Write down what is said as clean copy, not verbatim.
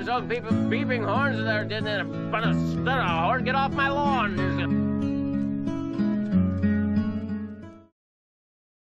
those beeping horns there didn't but a horn get off my lawn.